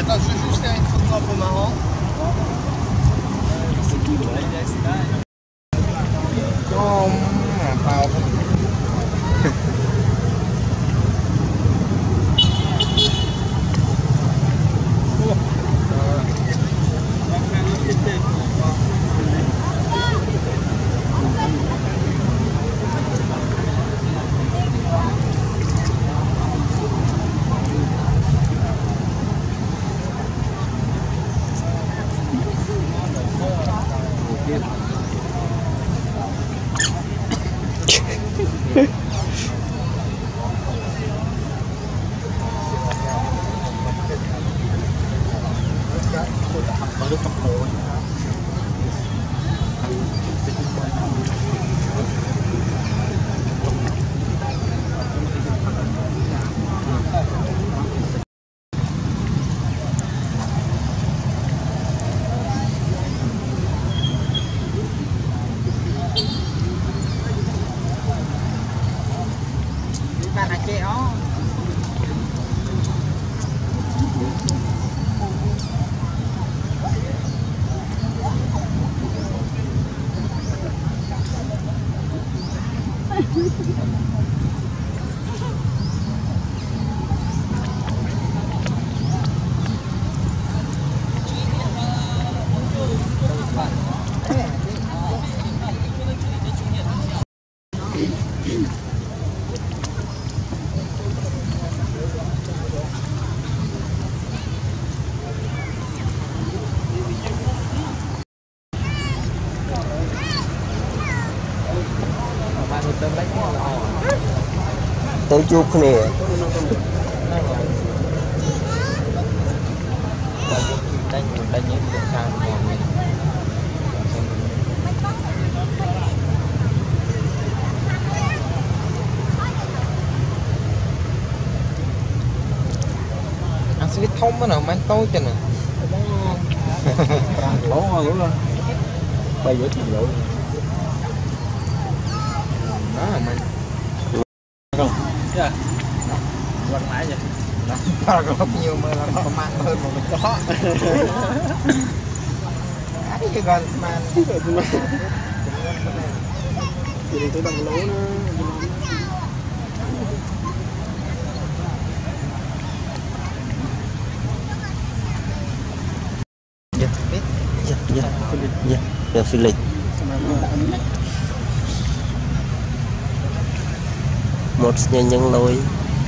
dat is juist een van knap in mijn hand. Kom, pauze. Tôi chụp nè anh sẽ thông mới nào mang tôi cho nè lỗ ngon luôn rồi bây giờ thì lỗ đó là mình không dạ quăng lại vậy nó gấp nhiều mà nó còn mang hơn mà mình có ấy chứ còn mà thì tôi bằng lỗ nó dạ biết dạ phi lịch một nhân lôi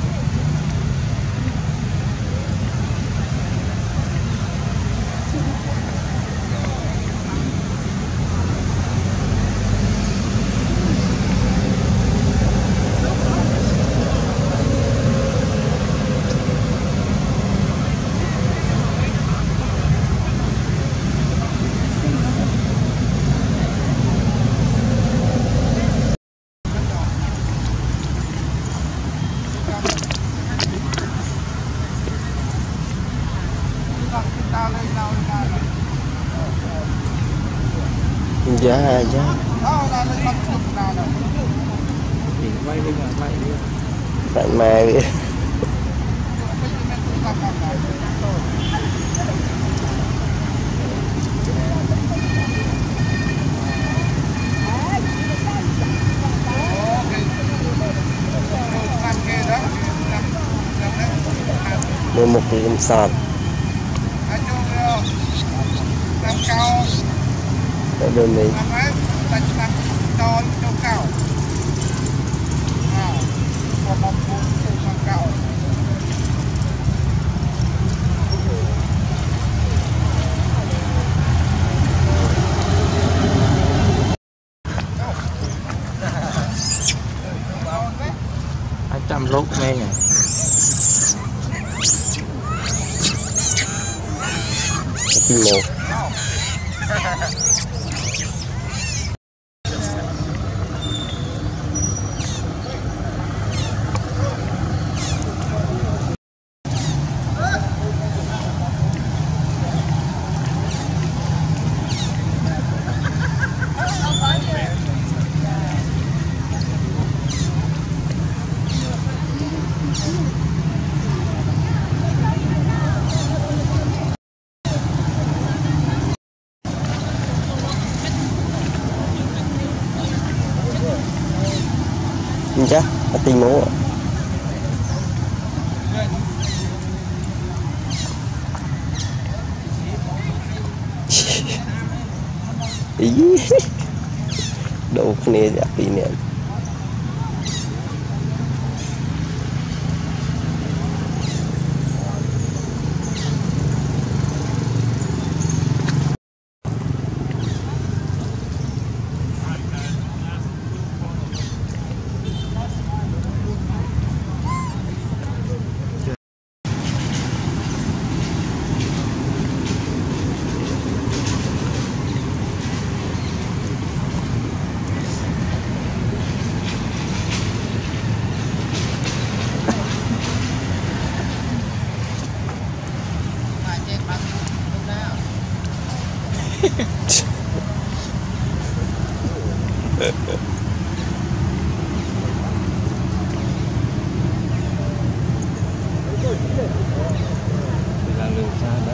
dạ dạ bạn mày mua một cái sàn đơn này trăm lốt nghe nè Timo chứ Timo ý đâu nè dạ tí nè là đường xa đó.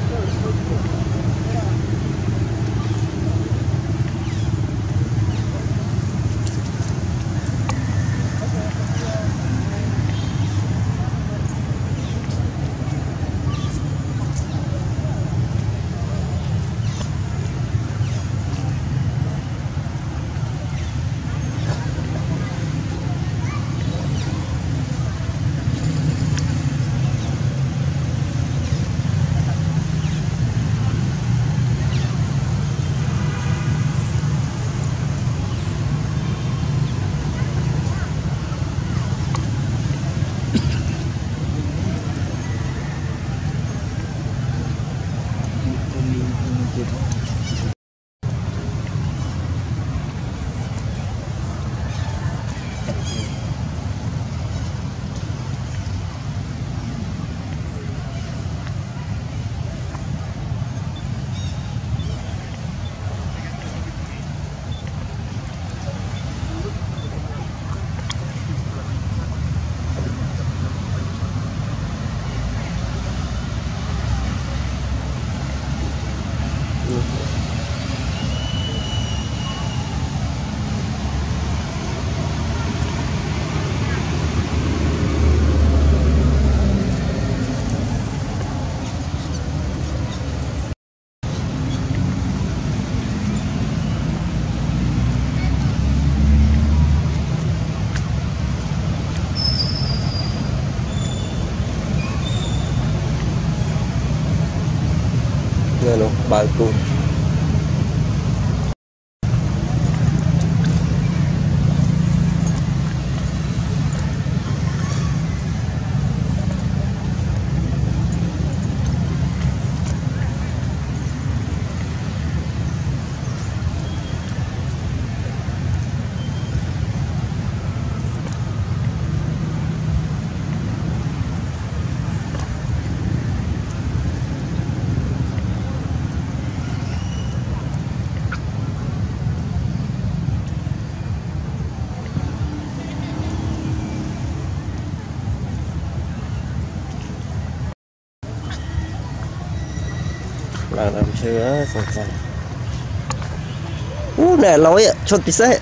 nó bao cung là làm chưa sẵn sàng nè lối ạ chốt tí xe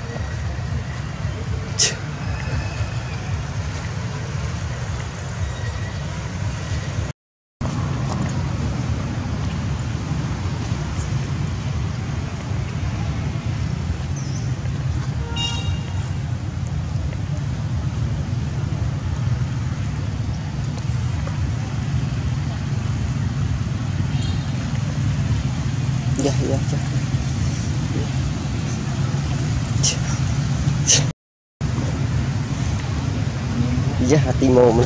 dạ dạ dạ dạ Timo mà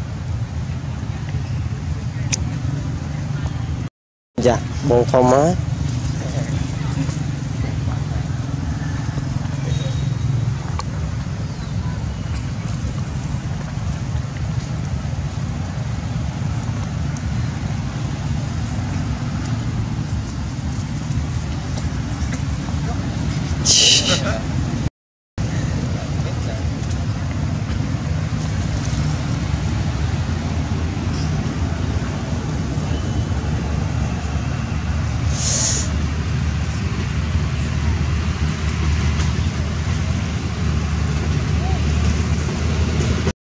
dạ bon thoải mái